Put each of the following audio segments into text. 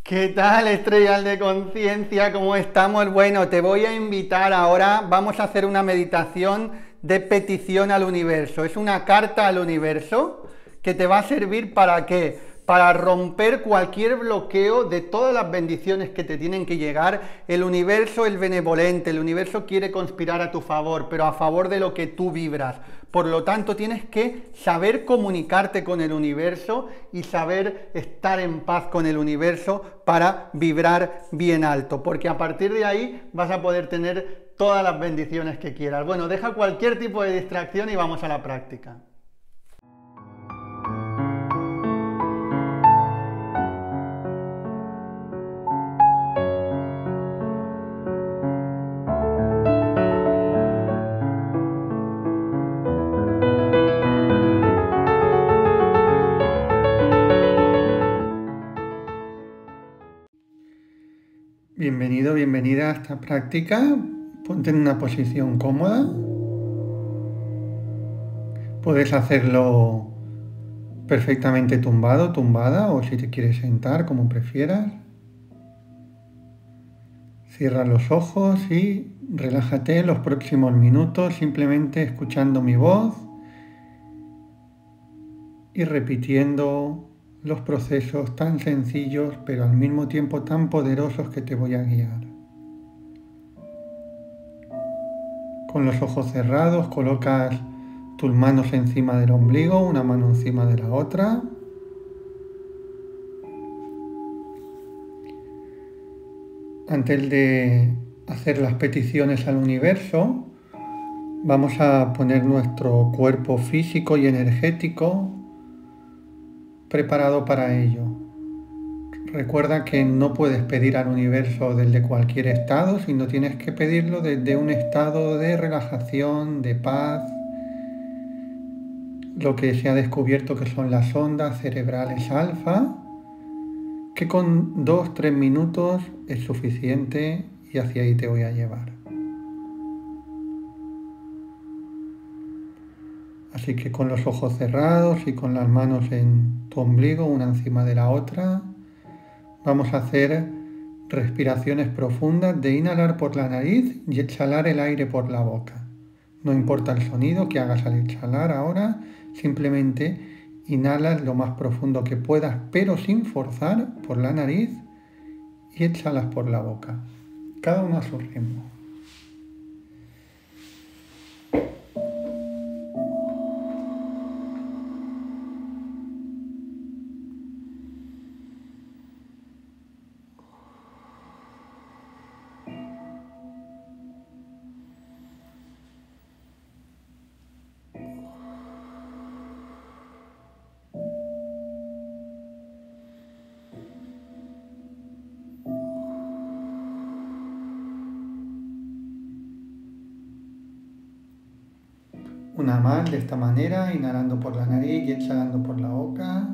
¿Qué tal, estrellas de conciencia? ¿Cómo estamos? Bueno, te voy a invitar ahora, vamos a hacer una meditación de petición al universo. Es una carta al universo que te va a servir ¿para qué? Para romper cualquier bloqueo de todas las bendiciones que te tienen que llegar. El universo es benevolente, el universo quiere conspirar a tu favor, pero a favor de lo que tú vibras. Por lo tanto, tienes que saber comunicarte con el universo y saber estar en paz con el universo para vibrar bien alto, porque a partir de ahí vas a poder tener todas las bendiciones que quieras. Bueno, deja cualquier tipo de distracción y vamos a la práctica. Bienvenido, bienvenida a esta práctica. Ponte en una posición cómoda. Puedes hacerlo perfectamente tumbado, tumbada, o si te quieres sentar, como prefieras. Cierra los ojos y relájate los próximos minutos simplemente escuchando mi voz y repitiendo los procesos tan sencillos pero al mismo tiempo tan poderosos que te voy a guiar. Con los ojos cerrados colocas tus manos encima del ombligo, una mano encima de la otra. Antes de hacer las peticiones al universo, vamos a poner nuestro cuerpo físico y energético preparado para ello. Recuerda que no puedes pedir al universo desde cualquier estado, sino tienes que pedirlo desde un estado de relajación, de paz, lo que se ha descubierto que son las ondas cerebrales alfa, que con 2-3 minutos es suficiente y hacia ahí te voy a llevar. Así que con los ojos cerrados y con las manos en tu ombligo, una encima de la otra, vamos a hacer respiraciones profundas de inhalar por la nariz y exhalar el aire por la boca. No importa el sonido que hagas al exhalar ahora, simplemente inhalas lo más profundo que puedas, pero sin forzar, por la nariz y exhalas por la boca. Cada uno a su ritmo. Una más de esta manera, inhalando por la nariz y exhalando por la boca.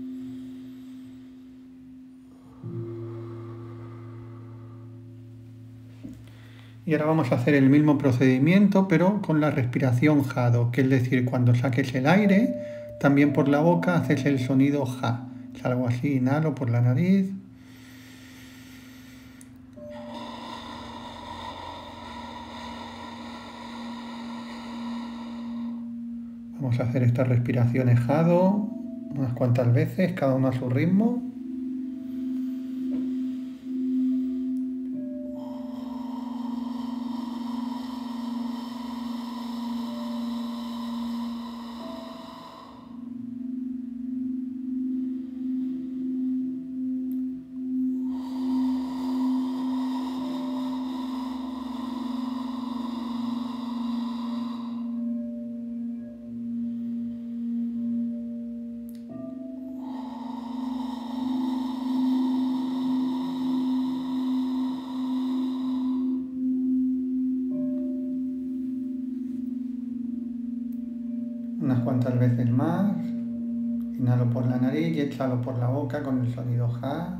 Y ahora vamos a hacer el mismo procedimiento, pero con la respiración jado, que es decir, cuando saques el aire, también por la boca haces el sonido ja. Es algo así, inhalo por la nariz. Vamos a hacer estas respiraciones jado unas cuantas veces, cada uno a su ritmo. Unas cuantas veces más. Inhalo por la nariz y exhalo por la boca con el sonido ja.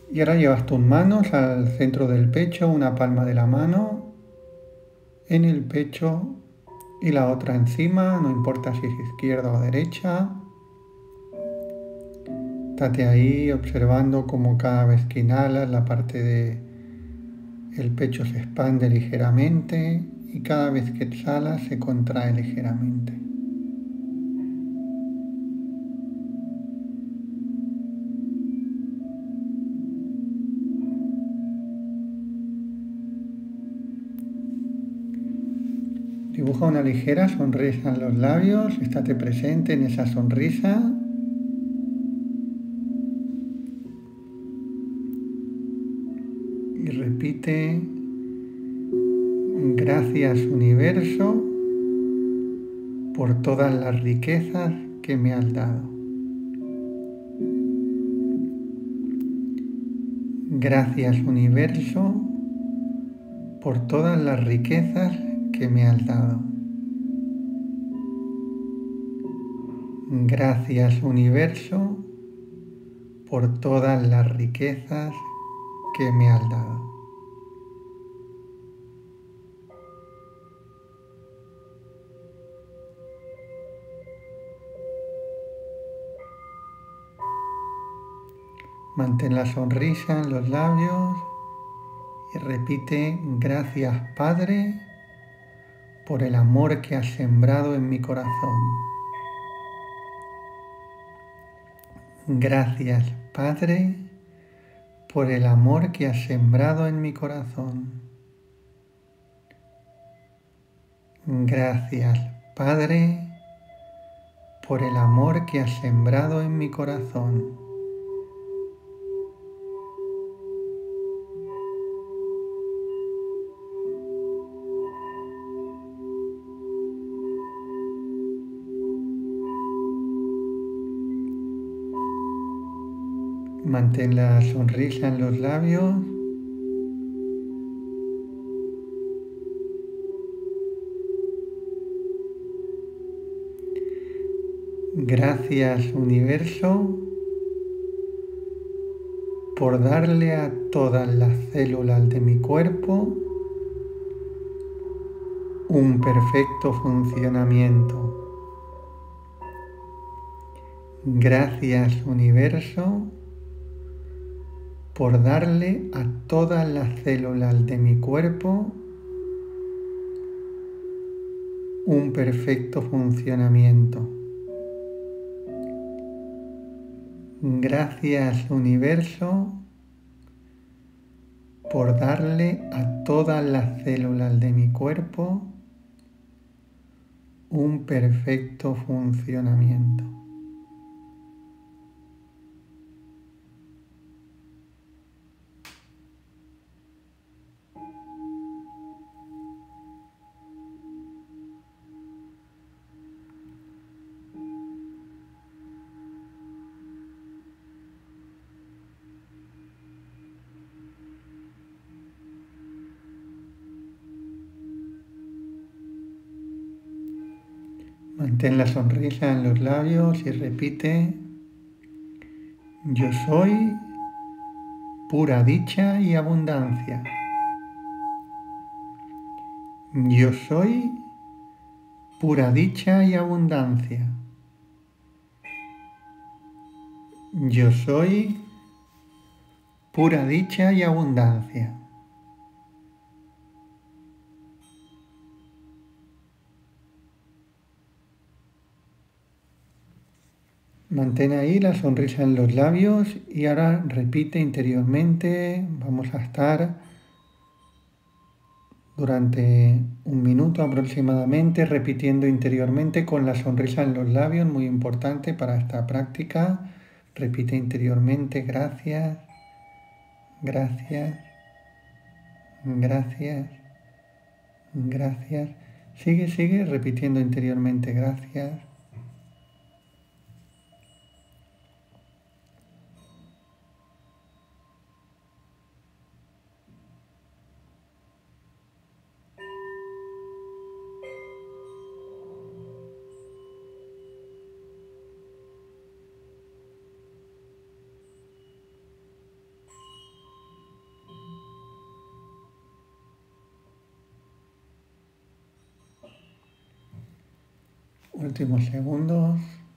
Y ahora llevas tus manos al centro del pecho, una palma de la mano en el pecho y la otra encima, no importa si es izquierda o derecha. Estate ahí observando cómo cada vez que inhalas la parte del pecho se expande ligeramente y cada vez que exhalas se contrae ligeramente. Dibuja una ligera sonrisa en los labios, estate presente en esa sonrisa. Y repite, gracias universo por todas las riquezas que me has dado. Gracias universo por todas las riquezas que me has dado. Gracias universo por todas las riquezas que me has dado. Mantén la sonrisa en los labios y repite, gracias Padre por el amor que has sembrado en mi corazón. Gracias Padre por el amor que has sembrado en mi corazón. Gracias Padre por el amor que has sembrado en mi corazón. Mantén la sonrisa en los labios. Gracias universo por darle a todas las células de mi cuerpo un perfecto funcionamiento. Gracias universo por darle a todas las células de mi cuerpo un perfecto funcionamiento. Gracias universo por darle a todas las células de mi cuerpo un perfecto funcionamiento. Mantén la sonrisa en los labios y repite, yo soy pura dicha y abundancia. Yo soy pura dicha y abundancia. Yo soy pura dicha y abundancia. Mantén ahí la sonrisa en los labios y ahora repite interiormente. Vamos a estar durante un minuto aproximadamente repitiendo interiormente con la sonrisa en los labios, muy importante para esta práctica. Repite interiormente, gracias, gracias, gracias, gracias. Sigue repitiendo interiormente, gracias. Últimos segundos.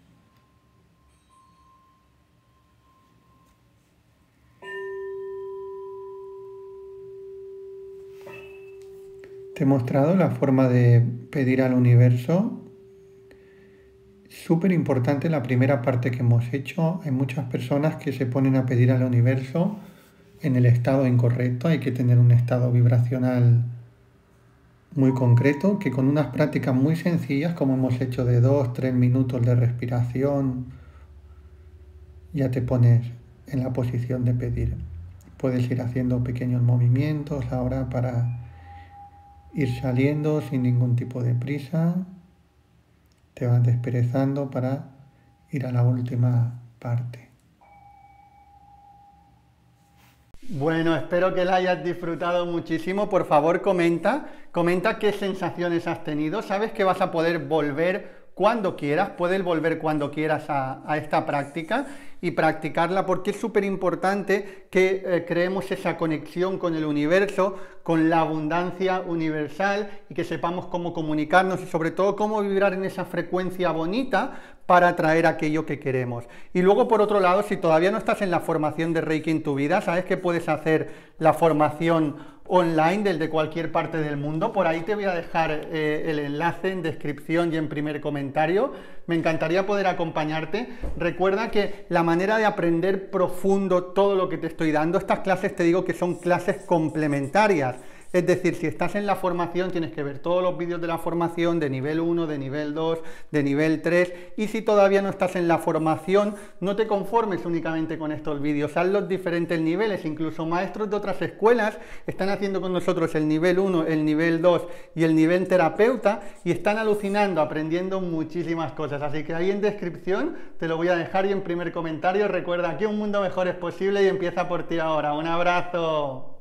Te he mostrado la forma de pedir al universo. Súper importante la primera parte que hemos hecho. Hay muchas personas que se ponen a pedir al universo en el estado incorrecto. Hay que tener un estado vibracional muy concreto, que con unas prácticas muy sencillas, como hemos hecho de 2-3 minutos de respiración, ya te pones en la posición de pedir. Puedes ir haciendo pequeños movimientos ahora para ir saliendo sin ningún tipo de prisa. Te vas desperezando para ir a la última parte. Bueno, espero que la hayas disfrutado muchísimo. Por favor, comenta qué sensaciones has tenido. Sabes que vas a poder volver cuando quieras, puedes volver cuando quieras a esta práctica y practicarla, porque es súper importante que creemos esa conexión con el universo, con la abundancia universal, y que sepamos cómo comunicarnos y sobre todo cómo vibrar en esa frecuencia bonita para atraer aquello que queremos. Y luego, por otro lado, si todavía no estás en la formación de Reiki en tu vida, sabes que puedes hacer la formación online desde cualquier parte del mundo. Por ahí te voy a dejar el enlace en descripción y en primer comentario. Me encantaría poder acompañarte. Recuerda que la manera de aprender profundo todo lo que te estoy dando, estas clases te digo que son clases complementarias. Es decir, si estás en la formación tienes que ver todos los vídeos de la formación de nivel 1, de nivel 2, de nivel 3, y si todavía no estás en la formación, no te conformes únicamente con estos vídeos, haz los diferentes niveles. Incluso maestros de otras escuelas están haciendo con nosotros el nivel 1, el nivel 2 y el nivel terapeuta, y están alucinando, aprendiendo muchísimas cosas. Así que ahí en descripción te lo voy a dejar, y en primer comentario recuerda que un mundo mejor es posible y empieza por ti ahora. Un abrazo.